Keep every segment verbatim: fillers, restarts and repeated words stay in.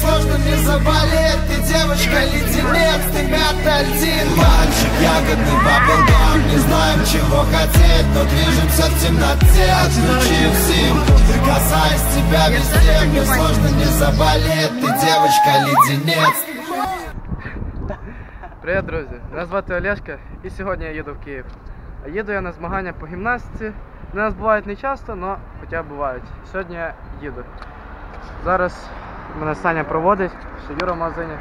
сложно не заболеть. Ты девочка леденец, ты мята-льдин. Мальчик ягодный баблгам, не знаем чего хотеть, но движемся в темноте, отключив симку. Касаясь тебя везде, мне сложно не заболеть. Ты девочка леденец. Привіт, друзі! Мене звати Олешка і сьогодні я їду в Київ. А їду я на змагання по гімнастиці. У нас бувають не часто, але хоча б бувають. Сьогодні я їду. Зараз мене Саня проводить, ще Юра в магазині.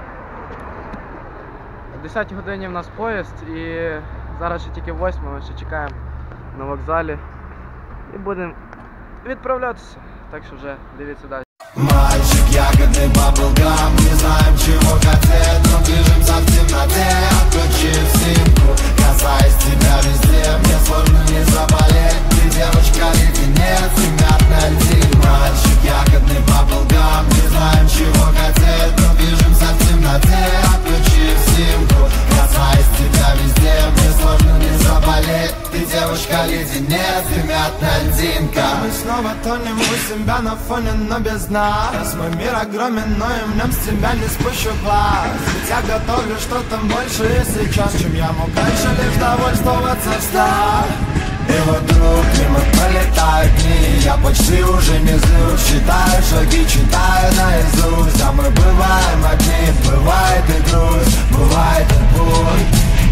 О десятій годині в нас поїзд і зараз ще тільки восьма, ми ще чекаємо на вокзалі. І будемо відправлятися. Так що вже дивіться далі. Мальчик ягодный баблгам, не знаем чего хотеть, но движемся в темноте, отключив симку. Касаясь тебя везде, мне сложно не заболеть. Ты девочка леденец, и мятная льдин. Мальчик ягодный баблгам, не знаем чего хотеть, но движемся в темноте, отключив симку. Касаясь тебя везде, мне сложно не заболеть. Ты девочка леденец, и мятная льдинка. Мы снова тонем у себя на фоне, но без нас. Мой мир огромен, но и в нем с тебя не спущу глаз. Ведь я готовлю что-то большее сейчас, чем я мог раньше лишь довольствоваться в снах. И вот вдруг мимо пролетают дни, я почти уже не злюсь. Считаю шаги, читаю наизусть, а мы бываем одни. Бывает и грусть, бывает и боль.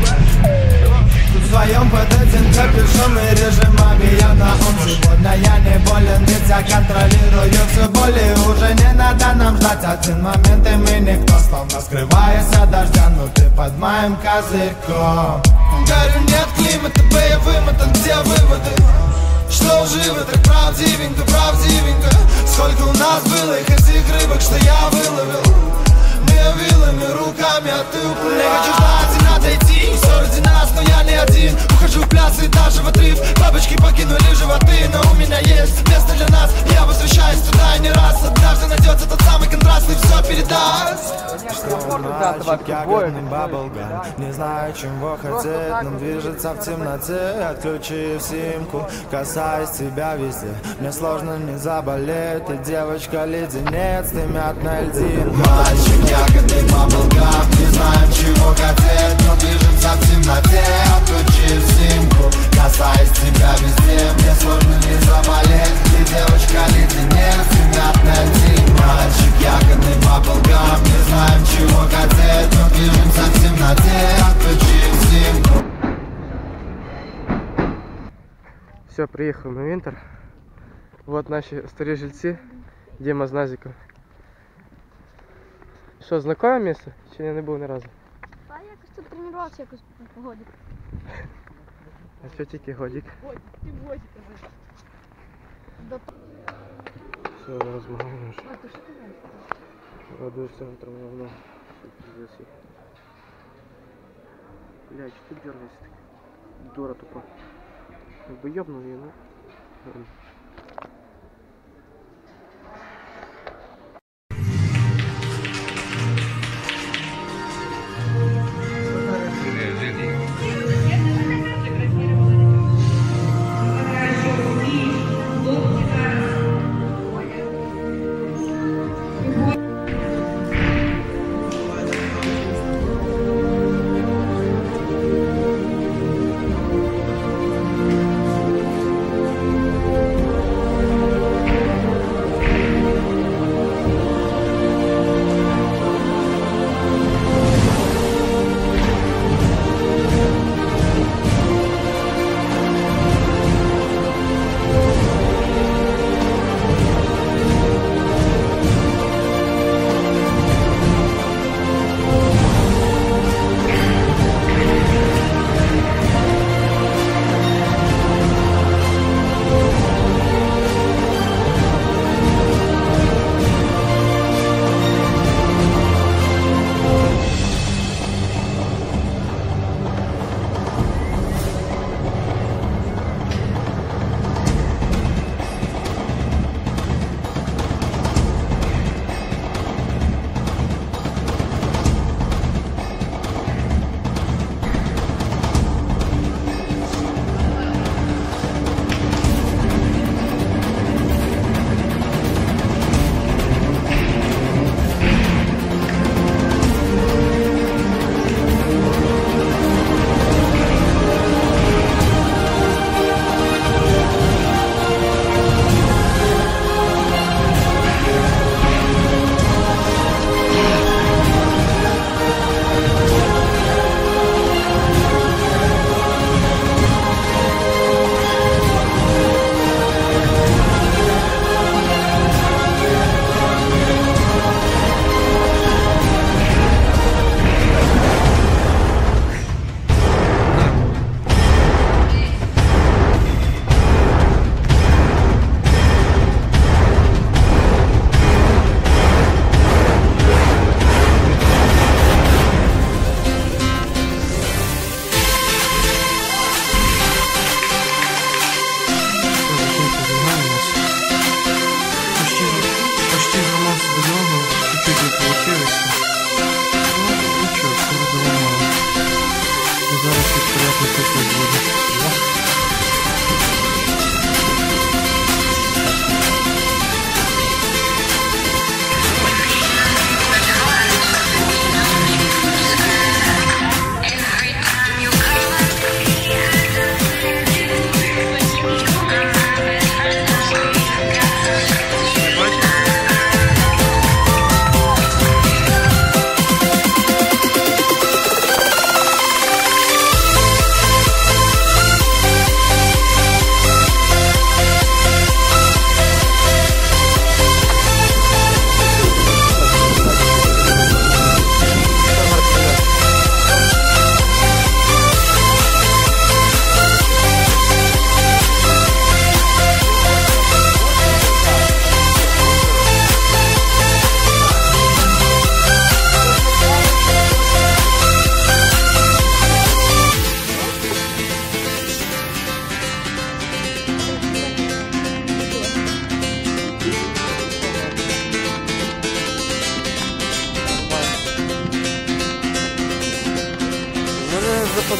В своем под этим капюшон и режимами я на он. Сегодня я не болен, ведь я контролирую все боли. Уже не надо нам ждать один момент, и мы никто. Словно скрываясь от дождя, но ты под моим козырьком. Говорю, нет климата, боевым, это где выводы? Что лживо, так правдивенько, правдивенько. Сколько у нас было их этих рыбок, что я выловил. Не вилами, руками, а ты уплыл. Не хочу ждать и надо идти, все ради нас, но я не один. Ухожу в пляс и даже в отрыв. Бабочки покинули животы, но у меня есть место для нас. Я возвращаюсь туда и не раз. Однажды найдется тот самый контраст и все передаст. Мальчик ягодный баблгам, не знаю чего хотеть, но движется в темноте, отключив симку. Касаясь тебя везде, мне сложно не заболеть. Ты девочка леденец, ты мятная льдин. Мальчик ягодный баблгам, не знаем чего хотеть, но движемся в темноте, отключив симку. Касаясь тебя везде, мне сложно не заболеть. Ты девочка леденец, ты мятная льдин. Мальчик ягодный баблгам, не знаем чего хотеть, но движемся в темноте, отключив симку. Все, приехал на Винтер. Вот наши старые жильцы, Дима с Назиком. Що, знакоме місце? Чи я не був ні разу? А я якось тут тренувався якось по годик. А що тільки годик? Годик, ти годик. Все, зараз змагаємо вже. А, ти що ти знаєш? Воду з центром равно. Бля, что ты дергаешься так? Дура тупо. Как бы ёбнул ее, ну.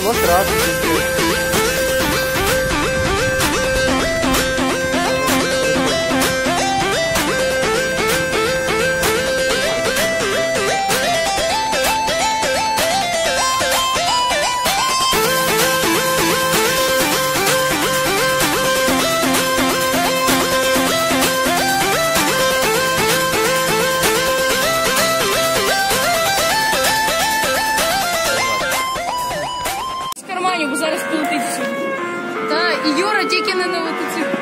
Вот раз. В кармані, бо зараз полетить все. Та, і Юра тільки не на мотоциклі.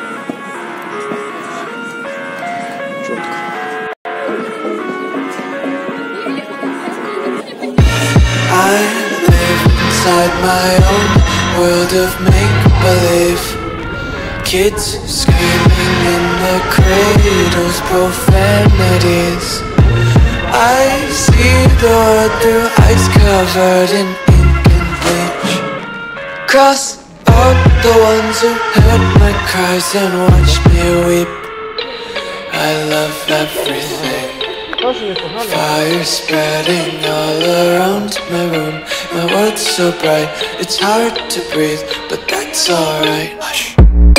I live inside my own world of make-believe. Kids screaming in their cradles, profanities. I see the world through ice covered in ink and bleach. Cross out the ones who heard my cries and watched me weep. I love everything. Fire spreading all around my room. My world's so bright, it's hard to breathe, but that's alright. Hush.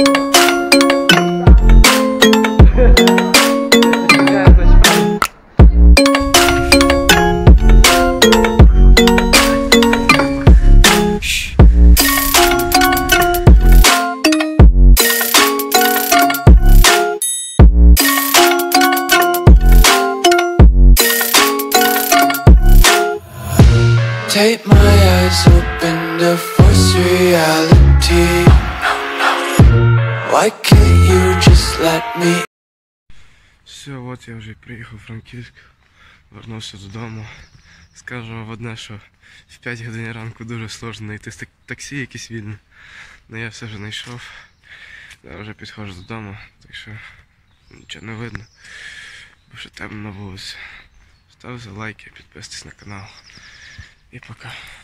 Take my eyes open to force reality. Why can't you just let me? Все, от я вже приїхав в Франківськ, вернувся додому. Скажу вам одне, що в п'ять годин ранку дуже сложно знайти таксі якесь вільне. Але я все ж знайшов. Я вже підходжу додому, так що нічого не видно, бо ще темно на вулиці. Ставте лайки, підписуйтесь на канал. І пока.